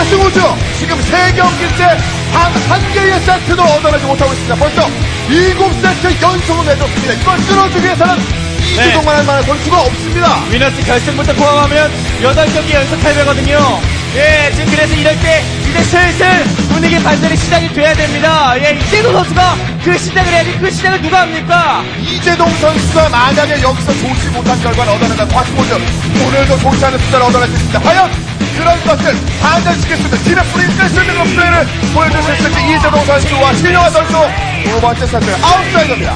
조승우 지금 3경기째 한 개의 세트도 얻어내지 못하고 있습니다. 벌써 7세트 연속을 내줬습니다. 이걸 끊어주기 위해서는 이재동만 할 만한 선수가 없습니다. 위너스 결승부터 포함하면 8경기 연속 패배거든요. 예, 지금 그래서 이럴 때 이제 슬슬 분위기 반전이 시작이 돼야 됩니다. 예, 이재동 선수가 그 시작을 해야지. 그 시작을 누가 합니까? 이재동 선수가 만약에 여기서 좋지 못한 결과를 얻어낸다면 화스모즈 오늘도 좋지 않은 숫자를 얻어낼 수 있습니다. 과연 그런 것을 반전시킬 수 있는 팀의 뿌리를 뗄 수 있는 그런 플레이를 보여줄 수 있을지 이재동 선수와 신영아 선수 두 번째 세트 아웃사이더입니다.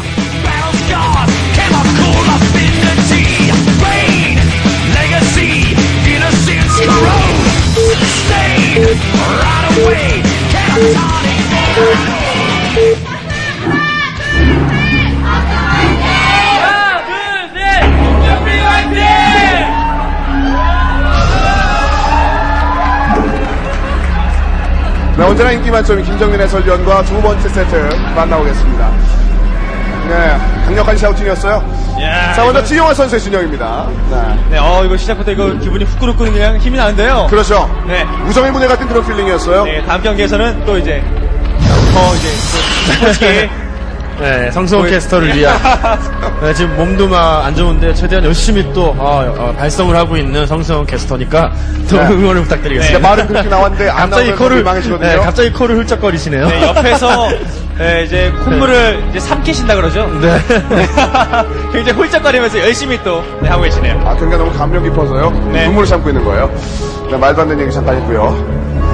네, 언제나 인기 만점인 김정민 해설위원과 두 번째 세트 만나보겠습니다. 네, 강력한 샤우팅이었어요. 야, 자, 먼저 지용환 선수의 진영입니다. 네, 이거 시작부터 이거 기분이 후끈후끈 그냥 힘이 나는데요. 그렇죠. 네. 우정의 무대 같은 그런 필링이었어요. 네, 다음 경기에서는 또 이제, 솔직히. 네, 성승호 캐스터를 위한. 네, 지금 몸도 안 좋은데 최대한 열심히 또, 발성을 하고 있는 성승호 캐스터니까 더 네. 응원을 부탁드리겠습니다. 네, 말은 그렇게 나왔는데 안 나오면 코를 망해지거든요. 네, 갑자기 코를 훌쩍거리시네요. 네, 옆에서, 네, 이제 콧물을 이제 삼키신다 그러죠? 네. 굉장히 훌쩍거리면서 열심히 또, 네, 하고 계시네요. 아, 경기가 너무 감명 깊어서요. 네. 눈물을 참고 있는 거예요. 네, 말도 안 되는 얘기 잠깐 했고요.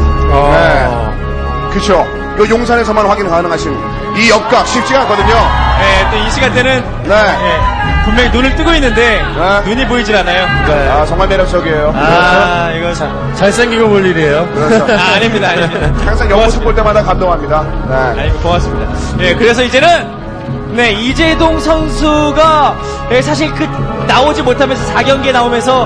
네. 그쵸. 이 용산에서만 확인 가능하신 이 역각 쉽지가 않거든요. 네, 또 이 시간대는, 네. 네, 분명히 눈을 뜨고 있는데, 네. 눈이 보이질 않아요. 네. 아, 정말 매력적이에요. 이거 참. 잘생기고 볼 일이에요. 그렇죠. 아닙니다. 항상 연모습 볼 때마다 감동합니다. 네. 아니, 고맙습니다. 예, 그래서 이제는, 네, 이재동 선수가, 예, 사실 나오지 못하면서 4경기에 나오면서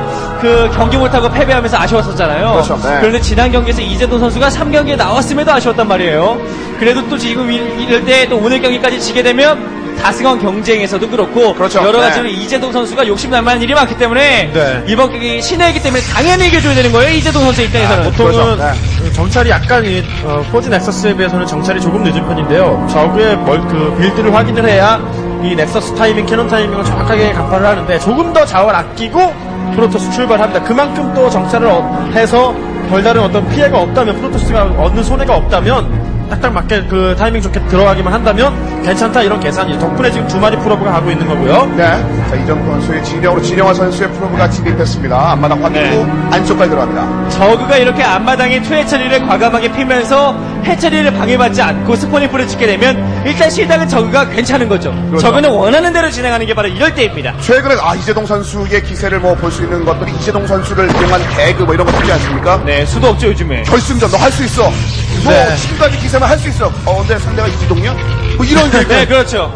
경기 못하고 패배하면서 아쉬웠었잖아요. 그렇죠, 네. 그런데 지난 경기에서 이재동 선수가 3경기에 나왔음에도 아쉬웠단 말이에요. 그래도 또 지금 이럴 때 또 오늘 경기까지 지게 되면 다승왕 경쟁에서도 그렇고 그렇죠. 여러 가지로 네. 이재동 선수가 욕심날 만한 일이 많기 때문에 네. 이번 경기 신예이기 때문에 당연히 이겨줘야 되는 거예요. 이재동 선수 입장에서는. 보통은 그렇죠. 정찰이 약간 포지 넥서스에 비해서는 정찰이 조금 늦은 편인데요. 적의 빌드를 확인을 해야 이 넥서스 타이밍, 캐논 타이밍을 정확하게 간파를 하는데 조금 더 자원 아끼고 프로토스 출발합니다. 그만큼 또 정찰을 해서 별다른 어떤 피해가 없다면, 프로토스가 얻는 손해가 없다면 딱딱 맞게 그 타이밍 좋게 들어가기만 한다면 괜찮다, 이런 계산이 덕분에 지금 2마리 프로브가 가고 있는 거고요. 네. 자, 이정도 선수의 진영으로 진영화 선수의 프로브가 진입했습니다. 앞마당 확인 후 안쪽까지 들어갑니다. 저그가 이렇게 앞마당에 투해 처리를 과감하게 피면서 해처리를 방해받지 않고 스포닝풀을 찍게 되면 일단 시작은 저그가 괜찮은 거죠. 그렇죠. 저그는 원하는 대로 진행하는 게 바로 이럴 때입니다. 최근에 이재동 선수의 기세를 볼 수 있는 것들이 이재동 선수를 이용한 개그 이런 거 있지 않습니까? 네, 수도 없죠 요즘에. 결승전 너 할 수 있어. 네. 지금까지 기세만 할 수 있어. 근데 상대가 이재동이야? 이런 얘기. 네, 그렇죠.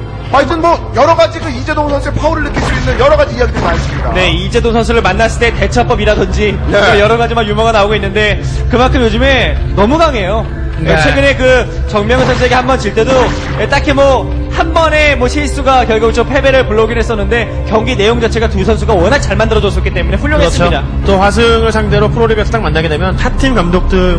하여튼 여러 가지 이재동 선수의 파워를 느낄 수 있는 여러 가지 이야기들이 많습니다. 네, 이재동 선수를 만났을 때 대처법이라든지 네. 여러 가지 유머가 나오고 있는데 그만큼 요즘에 너무 강해요. 네. 최근에 정명훈 선수에게 한 번 질 때도 딱히 한 번의 실수가 결국 좀 패배를 불러오긴 했었는데 경기 내용 자체가 두 선수가 워낙 잘 만들어줬었기 때문에 훌륭했습니다. 그렇죠. 또 화승을 상대로 프로리그에서 딱 만나게 되면 타팀 감독들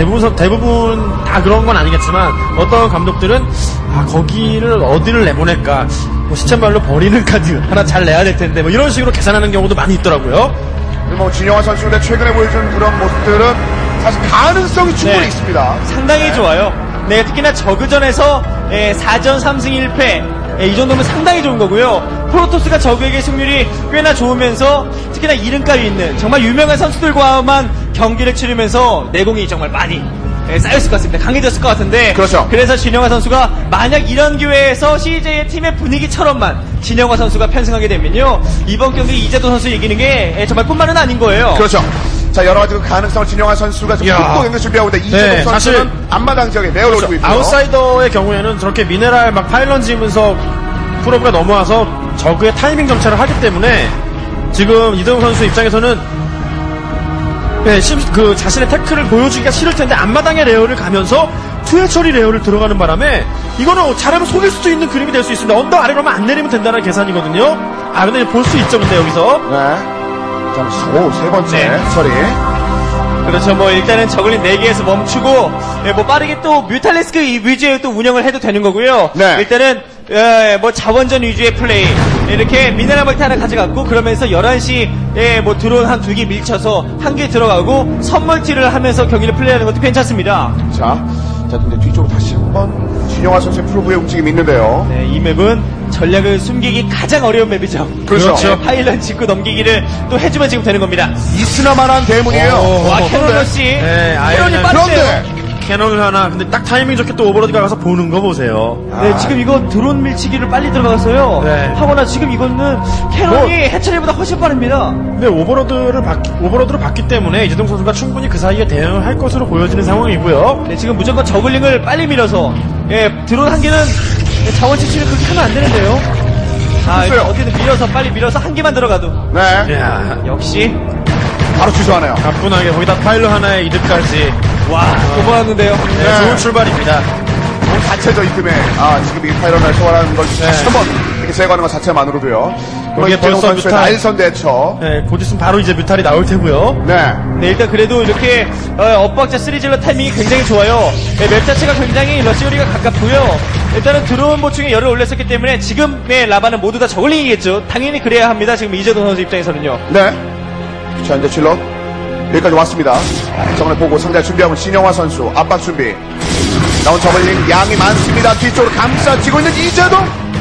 대부분 다 그런 건 아니겠지만 어떤 감독들은 거기를 어디를 내보낼까, 시쳇말로 버리는 카드 하나 잘 내야 될 텐데 이런 식으로 계산하는 경우도 많이 있더라고요. 그리고 진영화 선수가 최근에 보여준 그런 모습들은 사실 가능성이 충분히 네. 있습니다. 상당히 좋아요. 네, 특히나 저그전에서 4전 3승 1패 이 정도면 상당히 좋은 거고요. 프로토스가 저그에게 승률이 꽤나 좋으면서 특히나 이름값이 있는 정말 유명한 선수들과만 경기를 치르면서 내공이 정말 많이 쌓였을 것 같습니다. 강해졌을 것 같은데. 그렇죠. 그래서 진영화 선수가 만약 이런 기회에서 CJ의 팀의 분위기처럼만 진영화 선수가 편승하게 되면요, 이번 경기 이재동 선수 이기는 게 정말 뿐만은 아닌 거예요. 그렇죠. 자, 여러 가지 가능성을 진영화 선수가 지금 또 연결 준비하고 있는데 이재동 네, 선수는 사실 앞마당 지역에 내어 올리고 있고요. 아웃사이더의 경우에는 저렇게 미네랄 파일런 지으면서 프로브가 넘어와서 저그의 타이밍 정찰을 하기 때문에 지금 이재동 선수 입장에서는 자신의 태클을 보여주기가 싫을 텐데 앞마당에 레어를 가면서 투회 처리 레어를 들어가는 바람에 이거는 잘하면 속일 수도 있는 그림이 될 수 있습니다. 언덕 아래로 하면 안 내리면 된다는 계산이거든요. 근데 볼 수 있죠, 근데 여기서. 네. 자, 세 번째 네. 처리. 그렇죠. 뭐 일단은 저글링 4개에서 멈추고 뭐 빠르게 또 뮤탈리스크 위주의 또 운영을 해도 되는 거고요. 네. 일단은 뭐 자원전 위주의 플레이 이렇게 미네랄 멀티 하나 가져갔고 그러면서 11시에 뭐 드론 한 2개 밀쳐서 한 개 들어가고 선멀티를 하면서 경기를 플레이하는 것도 괜찮습니다. 자, 근데 뒤쪽으로 다시 한번 진영아 선수의 프로브의 움직임이 있는데요. 네, 이 맵은 전략을 숨기기 가장 어려운 맵이죠. 그렇죠. 파일럿 짚고 넘기기를 또 해주면 지금 되는 겁니다. 있으나마한 대문이에요. 와, 캐논러시. 네, 캐논이 빠른데요. 그런데 캐논을 하나, 근데 딱 타이밍 좋게 또 오버로드가 가서 보는 거 보세요. 네, 지금 이거 드론 밀치기를 빨리 들어가서요. 네. 하거나 지금 이거는 캐논이 해처리보다 훨씬 빠릅니다. 근데 오버로드를 봤기 때문에 이재동 선수가 충분히 그 사이에 대응을 할 것으로 보여지는 상황이고요. 네, 지금 무조건 저글링을 빨리 밀어서 드론 한 개는 자원 채취를 그렇게 하면 안 되는데요. 글쎄요. 어디든 밀어서 빨리 밀어서 한 개만 들어가도 네, 이야, 역시 바로 취소하네요. 가뿐하게 거기다 파일럿 하나에 이득까지. 와, 또 모았는데요. 네, 좋은 출발입니다. 그 자체죠, 이 틈에. 이 파이런을 소환하는 걸 다시 한번 이렇게 제거하는 것 자체만으로도요. 거기에 이재동 벌써 선수의 뮤탈. 날선 대처. 네, 곧 있으면 바로 이제 뮤탈이 나올 테고요. 네. 네, 일단 그래도 이렇게 엇박자 3질러 타이밍이 굉장히 좋아요. 네, 맵 자체가 굉장히 러시거리가 가깝고요. 일단은 드론 보충에 열을 올렸었기 때문에 지금의 라바는 모두 다 저글링이겠죠. 당연히 그래야 합니다. 지금 이재동 선수 입장에서는요. 네. 자, 이제 질럿. 여기까지 왔습니다. 정을 보고 상대 준비하면 진영화 선수. 압박 준비. 나온 저글링 양이 많습니다. 뒤쪽으로 감싸지고 있는 이재동.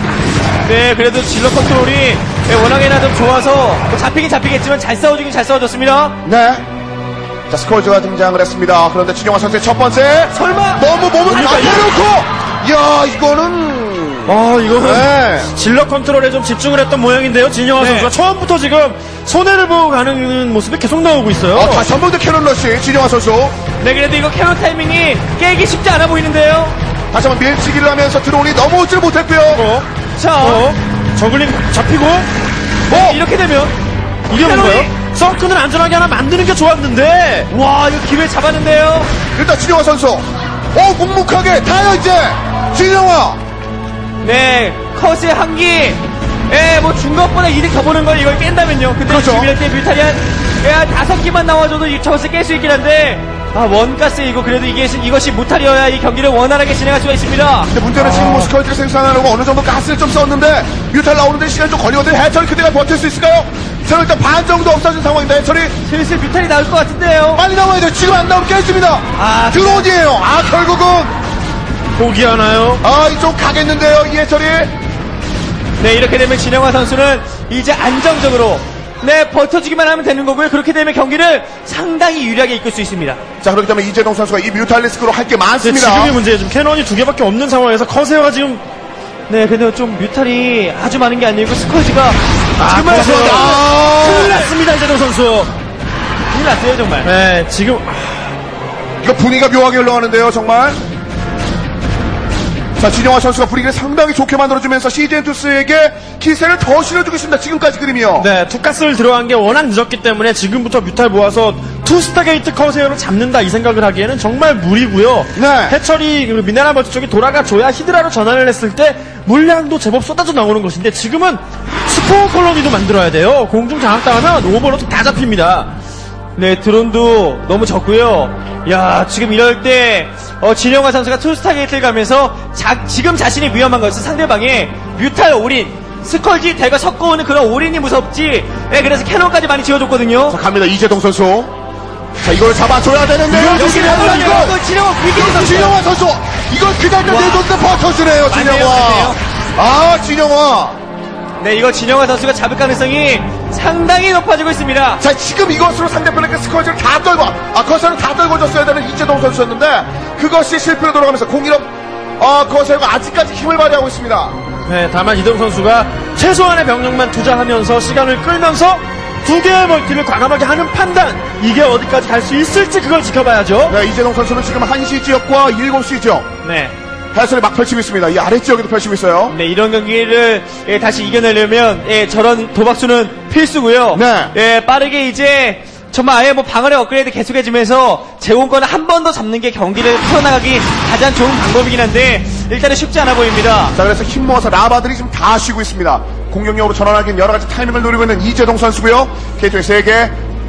네, 그래도 질러 컨트롤이 워낙에나 좀 좋아서 뭐 잡히긴 잡히겠지만 잘 싸워주긴 잘 싸워줬습니다. 네. 자, 스콜즈가 등장을 했습니다. 그런데 진영화 선수의 첫 번째. 설마! 너무 몸을 앞에놓고! 이야, 이거는. 이거는 네. 질러 컨트롤에 좀 집중을 했던 모양인데요. 진영아 네. 선수가 처음부터 지금 손해를 보고 가는 모습이 계속 나오고 있어요. 다시 한 번 더 캐논 러시. 진영화 선수. 네, 그래도 이거 캐논 타이밍이 깨기 쉽지 않아 보이는데요. 다시 한번 밀치기를 하면서 드론이 넘어오질 못했고요. 자, 저글링 잡히고 이렇게 되면 이게 캐논이- 뭔가요? 서클을 안전하게 하나 만드는 게 좋았는데 와, 이거 기회 잡았는데요. 일단 진영화 선수. 묵묵하게 타요, 이제. 진영화. 네, 컷의 한기. 뭐 준 것보다 이득 더 보는 걸 이걸 깬다면요. 근데 그렇죠. 준비할 때 뮤탈이 한 5개만 나와줘도 저것을 깰 수 있긴 한데 원가스 이거 그래도 이것이 무탈이어야 이 경기를 원활하게 진행할 수가 있습니다. 근데 문제는 지금 뭐 스컬지를 생산하려고 어느 정도 가스를 좀 썼는데 뮤탈 나오는데 시간이 좀 걸리거든요. 해철이 그때가 버틸 수 있을까요? 저는 일단 반 정도 없어진 상황인데 해철이 슬슬 뮤탈이 나올 것 같은데요. 빨리 나와야 돼요. 지금 안 나오면 깨집니다. 드론이에요. 결국은 포기하나요? 이쪽 가겠는데요. 이 해철이. 네, 이렇게 되면 진영화 선수는 이제 안정적으로 버텨주기만 하면 되는 거고요. 그렇게 되면 경기를 상당히 유리하게 이끌 수 있습니다. 자, 그렇기 때문에 이재동 선수가 이 뮤탈리스크로 할 게 근데 많습니다. 지금이 문제예요. 지금 캐논이 2개밖에 없는 상황에서 커세어가 지금 네, 근데 좀 뮤탈이 아주 많은 게 아니고 스컬지가 정말 큰일 났습니다. 이재동 선수. 큰일 났어요, 정말. 네, 지금 이거 분위기가 묘하게 흘러가는데요. 정말. 자, 진영화 선수가 분위기를 상당히 좋게 만들어주면서 CJ2스에게 기세를 더 실어주고 있습니다. 지금까지 그림이요. 네, 투가스를 들어간 게 워낙 늦었기 때문에 지금부터 뮤탈 모아서 투스타게이트 커세어를 잡는다 이 생각을 하기에는 정말 무리고요. 네. 해철이 미네랄 멀티 쪽이 돌아가줘야 히드라로 전환을 했을 때 물량도 제법 쏟아져 나오는 것인데 지금은 스포 콜로니도 만들어야 돼요. 공중 장악당하면 오버로드 다 잡힙니다. 네, 드론도 너무 적고요. 야, 지금 이럴 때 진영화 선수가 투스타게이트를 가면서 지금 자신이 위험한 것은 상대방의 뮤탈 올인, 스컬지 대가 섞어오는 그런 올인이 무섭지. 네, 그래서 캐논까지 많이 지어줬거든요. 자, 갑니다. 이재동 선수. 자, 이걸 잡아줘야 되는데요. 여기 이거 진영화 위기에서 진영화 선수. 이걸 그날 내줬는데 버텨주네요. 진영화. 진영화. 네, 이거 진영화 선수가 잡을 가능성이 상당히 높아지고 있습니다. 자, 지금 이것으로 상대편에게 스쿼지를 다 떨고, 거세를 다 떨궈줬어야 되는 이재동 선수였는데, 그것이 실패로 돌아가면서 공일업, 거세가 아직까지 힘을 발휘하고 있습니다. 네, 다만 이동 선수가 최소한의 병력만 투자하면서 시간을 끌면서 2개의 멀티를 과감하게 하는 판단, 이게 어디까지 갈 수 있을지 그걸 지켜봐야죠. 네, 이재동 선수는 지금 1시 지역과 7시 지역. 네. 해설이 막 펼치고 있습니다. 이 아래지역에도 펼치고 있어요. 네, 이런 경기를 다시 이겨내려면 저런 도박수는 필수고요. 네. 빠르게 이제 정말 아예 방어력 업그레이드 계속해주면서 제공권을 한 번 더 잡는 게 경기를 풀어나가기 가장 좋은 방법이긴 한데 일단은 쉽지 않아 보입니다. 자, 그래서 힘 모아서 라바들이 지금 다 쉬고 있습니다. 공격력으로 전환하기엔 여러 가지 타이밍을 노리고 있는 이재동 선수고요. K2의 3개.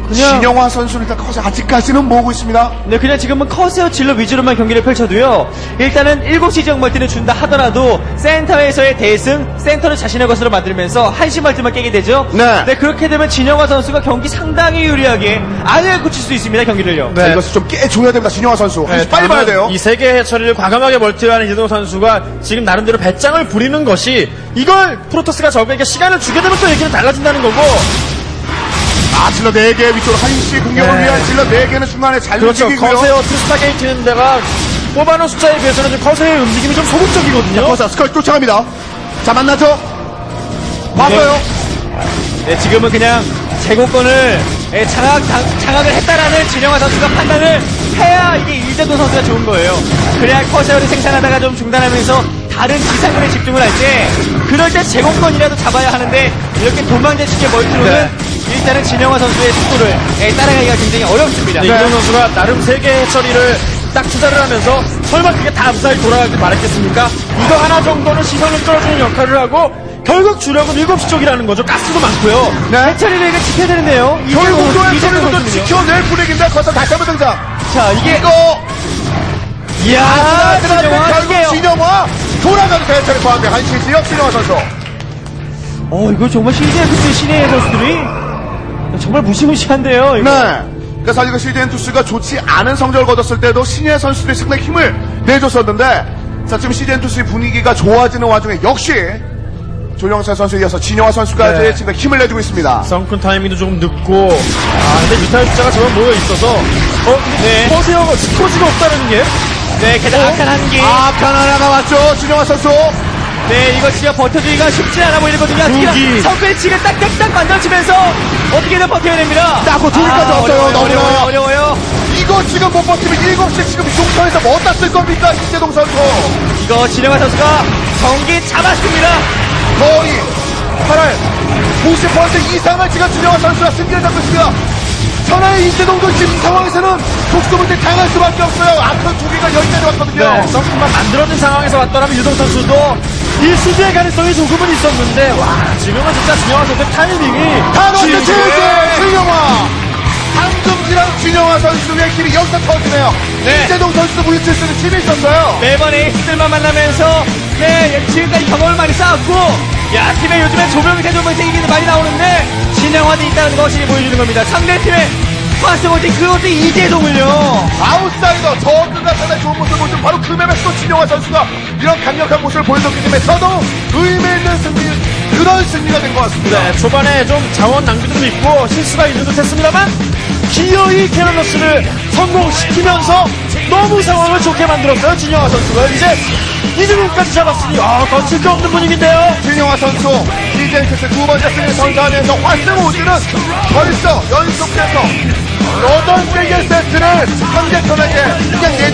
진영화 선수는 일단 커서 아직까지는 모으고 있습니다. 네, 그냥 지금은 커세어 질러 위주로만 경기를 펼쳐도요. 일단은 7시 지역 멀티를 준다 하더라도 센터에서의 대승, 센터를 자신의 것으로 만들면서 1시 멀티만 깨게 되죠. 네. 그렇게 되면 진영화 선수가 경기 상당히 유리하게 아예 고칠 수 있습니다, 경기를요. 자, 이것을 좀 깨줘야 됩니다. 진영화 선수. 빨리 봐야 돼요. 이 세계의 처리를 과감하게 멀티하는 이재동 선수가 지금 나름대로 배짱을 부리는 것이 이걸 프로토스가 적에게 시간을 주게 되면 또 얘기는 달라진다는 거고. 질러 4개 위쪽으로 한시 공격을 위한 질러 4개는 중간에 잘 그렇죠. 움직이고요. 커세어 투스타 게이트는 데가 뽑아놓은 숫자에 비해서는 좀 커세어의 움직임이 좀 소극적이거든요. 커서 스컬 쫓아갑니다. 자, 만나죠. 봤어요. 네, 지금은 그냥 제공권을 장악을 했다라는 진영화 선수가 판단을 해야 이게 이재동 선수가 좋은 거예요. 그래야 커세어를 생산하다가 좀 중단하면서 다른 지상군에 집중을 할 때 그럴 때 제공권이라도 잡아야 하는데 이렇게 도망대식의 멀티로는 일단은 진영화 선수의 속도를 따라가기가 굉장히 어렵습니다. 네, 이재동 선수가 나름 세계의 처리를 딱 투자를 하면서 설마 그게 다 무사히 돌아가길 바랬겠습니까? 이거 하나 정도는 시선을 끌어주는 역할을 하고 결국 주력은 7시 쪽이라는 거죠. 가스도 많고요. 해처리를 이거 지켜야 되는데요. 결국도 이재동 해처리도 선수는요. 지켜낼 분위기인데 커서 다시 한번 등장. 자, 이게 이거 이야, 그런데 결국 진영화 진영화 돌아가는 해처리 포함된 한시 지역 진영화 선수. 이거 정말 CJ 신의 선수들이 정말 무시무시한데요. 이거. 네. 그래서 이거 CJ2C가 좋지 않은 성적을 거뒀을 때도 신예 선수들이 상당히 힘을 내줬었는데, 자, 지금 CJ2C 분위기가 좋아지는 와중에 역시 조영세 선수에 이어서 진영화 선수까지 네. 지금 힘을 내주고 있습니다. 썬큰 타이밍도 조금 늦고, 근데 뮤탈 숫자가 저런 모여 있어서, 근데 커세어가 스코지가 없다는 게? 네, 게다가 악한 한기. 악한 하나가 왔죠, 진영화 선수. 네, 이거 진짜 버텨주기가 쉽지 않아 보이거든요. 특히나 성패치를 딱딱딱 만들어지면서 어떻게든 버텨야 됩니다. 딱고 둘까지 왔어요. 너무나 어려워요. 이거 지금 못 버티면 7시 지금 용터에서 뭐 어디다 쓸 겁니까, 이재동 선수. 이거 진영화 선수가 경기 잡았습니다. 거의 8월 90% 이상을 지금 진영화 선수가 승리를 잡고 있습니다. 천하의 이재동도 지금 이 상황에서는 독수문제 당할 수밖에 없어요. 앞선 두 개가 여기까지 왔거든요. 네, 썬큰만 만들어진 상황에서 왔더라면 유동 선수도 이 수비의 가능성이 조금은 있었는데, 지금은 진짜 진영화 선수의 타이밍이. 다 넣었죠, 진영화. 방금지랑 진영화 선수의 힘이 여기서 터지네요. 네. 이재동 선수도 물리칠 수 있는 힘이 있었어요. 매번 에이스들만 만나면서 지금까지 경험을 많이 쌓았고, 팀에 요즘에 조명세 이기는 많이 나오는데 진영화도 있다는 것이 보여주는 겁니다. 상대팀의 파스모티 그것도 이재동을요. 아웃사이더 저그가 상당히 좋은 모습을 보여준 바로 그 맵에서 진영화 선수가 이런 강력한 모습을 보여줬기 때문에 더더욱 의미 있는 승리, 그런 승리가 된 것 같습니다. 네, 초반에 좀 자원 낭비도 있고 실수가 있는 듯 했습니다만 기어이 캐논러스를 성공시키면서 너무 상황을 좋게 만들었어요. 진영화 선수가 이제 이즈문까지 잡았으니 거칠 게 없는 분위기인데요. 진영화 선수 CJ2C 두 번째 승리 선사하면서 활성 우주는 벌써 연속해서 8개의 세트를 상대편에게 그냥